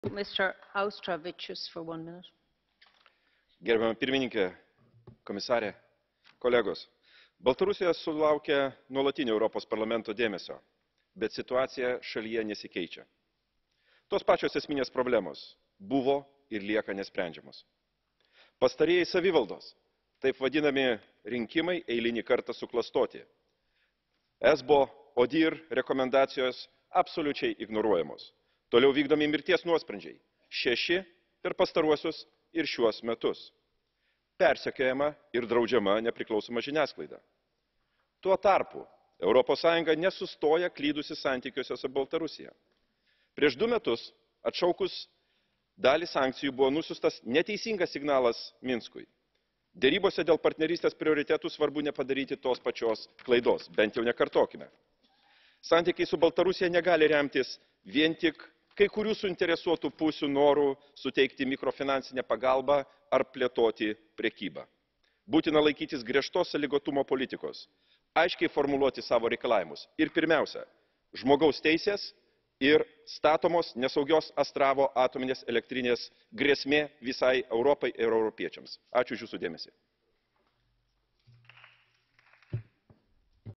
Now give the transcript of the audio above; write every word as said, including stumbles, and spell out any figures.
mister Austravicius for one minute. Gerbiama pirmininkė, komisarė, kolegos, Baltarusija sulaukia nuolatinio Europos parlamento dėmesio, bet situacija šalyje nesikeičia. Tos pačios esminės problemos buvo ir lieka nesprendžiamos. Pastarieji savivaldos, taip vadinami rinkimai, eilinį kartą suklastoti. Esbo, ODIHR rekomendacijos absoliučiai ignoruojamos. Toliau vykdomi mirties nuosprendžiai. Šeši per pastaruosius ir šiuos metus. Persekiojama ir draudžiama nepriklausoma žiniasklaida. Tuo tarpu Europos Sąjunga nesustoja klydusi santykiuose su Baltarusija. Prieš du metus atšaukus dalį sankcijų buvo nusiųstas neteisingas signalas Minskui. Derybose dėl partnerystės prioritetų svarbu nepadaryti tos pačios klaidos, bent jau nekartokime. Santykiai su Baltarusija negali remtis vien tik kai kurių suinteresuotų pusių norų suteikti mikrofinansinę pagalbą ar plėtoti prekybą. Būtina laikytis griežtos sąlygotumo politikos, aiškiai formuluoti savo reikalavimus. Ir pirmiausia, žmogaus teisės ir statomos nesaugios Astravo atominės elektrinės grėsmė visai Europai ir europiečiams. Ačiū už jūsų dėmesį.